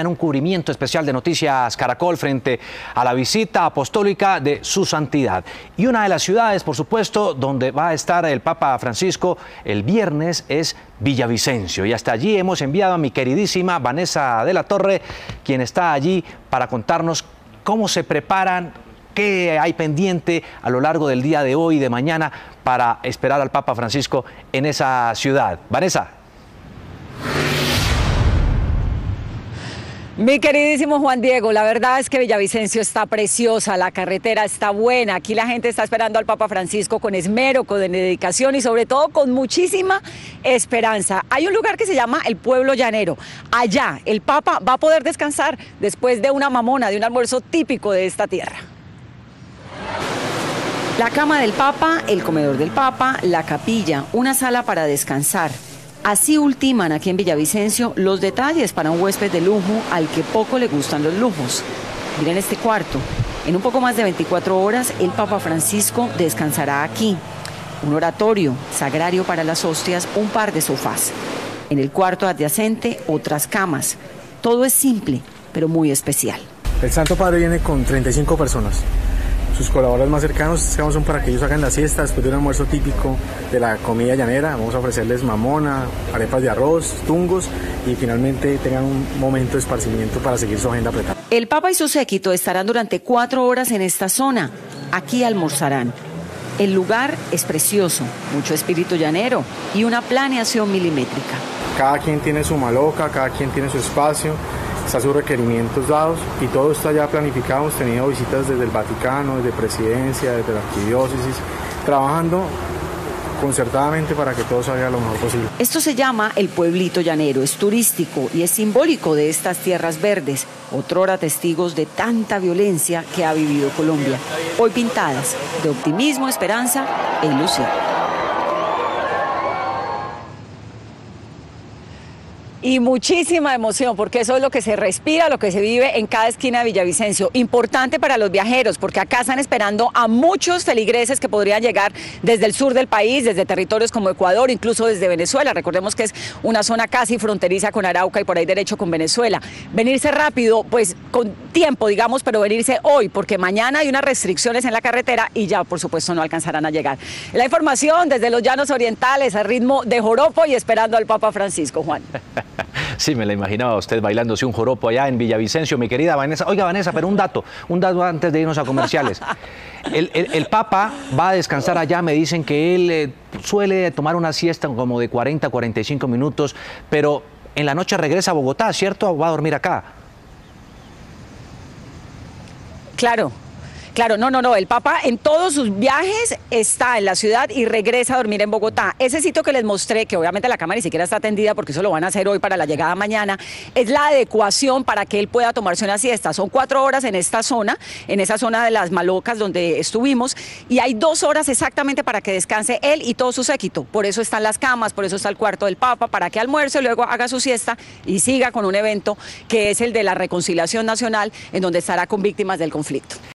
En un cubrimiento especial de Noticias Caracol frente a la visita apostólica de su santidad. Y una de las ciudades, por supuesto, donde va a estar el Papa Francisco el viernes es Villavicencio. Y hasta allí hemos enviado a mi queridísima Vanessa de la Torre, quien está allí para contarnos cómo se preparan, qué hay pendiente a lo largo del día de hoy y de mañana para esperar al Papa Francisco en esa ciudad. Vanessa. Mi queridísimo Juan Diego, la verdad es que Villavicencio está preciosa, la carretera está buena, aquí la gente está esperando al Papa Francisco con esmero, con dedicación y sobre todo con muchísima esperanza. Hay un lugar que se llama el Pueblo Llanero. Allá el Papa va a poder descansar después de una mamona, de un almuerzo típico de esta tierra. La cama del Papa, el comedor del Papa, la capilla, una sala para descansar. Así ultiman aquí en Villavicencio los detalles para un huésped de lujo al que poco le gustan los lujos. Miren este cuarto. En un poco más de 24 horas, el Papa Francisco descansará aquí. Un oratorio, sagrario para las hostias, un par de sofás. En el cuarto adyacente, otras camas. Todo es simple, pero muy especial. El Santo Padre viene con 35 personas. Sus colaboradores más cercanos son para que ellos hagan la siesta después de un almuerzo típico de la comida llanera. Vamos a ofrecerles mamona, arepas de arroz, tungos y finalmente tengan un momento de esparcimiento para seguir su agenda apretada. El Papa y su séquito estarán durante 4 horas en esta zona. Aquí almorzarán. El lugar es precioso, mucho espíritu llanero y una planeación milimétrica. Cada quien tiene su maloca, cada quien tiene su espacio. Está sus requerimientos dados y todo está ya planificado. Hemos tenido visitas desde el Vaticano, desde Presidencia, desde la Arquidiócesis, trabajando concertadamente para que todo salga lo mejor posible. Esto se llama el Pueblito Llanero, es turístico y es simbólico de estas tierras verdes, otrora testigos de tanta violencia que ha vivido Colombia, hoy pintadas de optimismo, esperanza e ilusión. Y muchísima emoción, porque eso es lo que se respira, lo que se vive en cada esquina de Villavicencio. Importante para los viajeros, porque acá están esperando a muchos feligreses que podrían llegar desde el sur del país, desde territorios como Ecuador, incluso desde Venezuela. Recordemos que es una zona casi fronteriza con Arauca y por ahí derecho con Venezuela. Venirse rápido, pues con tiempo, digamos, pero venirse hoy, porque mañana hay unas restricciones en la carretera y ya, por supuesto, no alcanzarán a llegar. La información desde los llanos orientales, al ritmo de joropo y esperando al Papa Francisco, Juan. Sí, me la imaginaba usted bailándose un joropo allá en Villavicencio, mi querida Vanessa. Oiga, Vanessa, pero un dato antes de irnos a comerciales. El Papa va a descansar allá, me dicen que él suele tomar una siesta como de 40 a 45 minutos, pero en la noche regresa a Bogotá, ¿cierto? ¿Va a dormir acá? Claro. Claro, no, el Papa en todos sus viajes está en la ciudad y regresa a dormir en Bogotá. Ese sitio que les mostré, que obviamente la cámara ni siquiera está atendida porque eso lo van a hacer hoy para la llegada mañana, es la adecuación para que él pueda tomarse una siesta. Son 4 horas en esta zona, en esa zona de las Malocas donde estuvimos, y hay 2 horas exactamente para que descanse él y todo su séquito. Por eso están las camas, por eso está el cuarto del Papa, para que almuerce, luego haga su siesta y siga con un evento que es el de la reconciliación nacional, en donde estará con víctimas del conflicto.